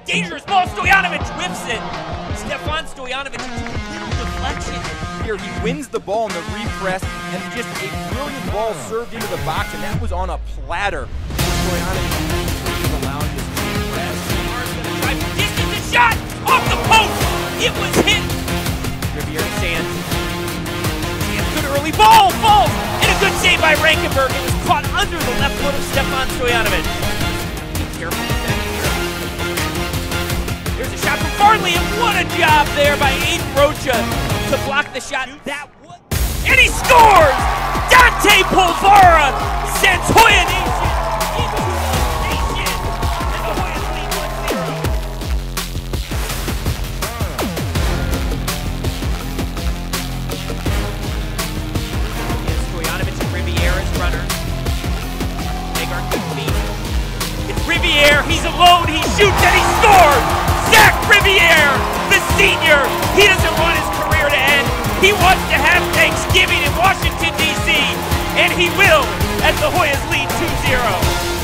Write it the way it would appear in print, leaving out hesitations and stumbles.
dangerous ball. Stojanovic whips it. Stefan Stojanovic, little deflection. Here he wins the ball in the repress, and just a brilliant ball served into the box, and that was on a platter. Stojanovic is allowing this repress. Lamar's gonna try from distance, a shot off the post. It was hit. Riviere to Sands. Sands, good early ball, falls, and a good save by Rankenberg. It was caught under the left foot of Stefan Stojanovic. Be careful with that here. There's a shot from Farley, and what a job there by Aiden Rocha to block the shot. And he scores! Dante Polvara sends Hoya Nation into the nation, and the Hoyas lead 1-0. Stojanovic and Riviera's runner. Hagar good feet. It's Riviere, he's alone, he shoots and he scores! Zach Riviere, the senior, he doesn't want his career to end. He wants to have Thanksgiving in Washington, D.C., and he will as the Hoyas lead 2-0.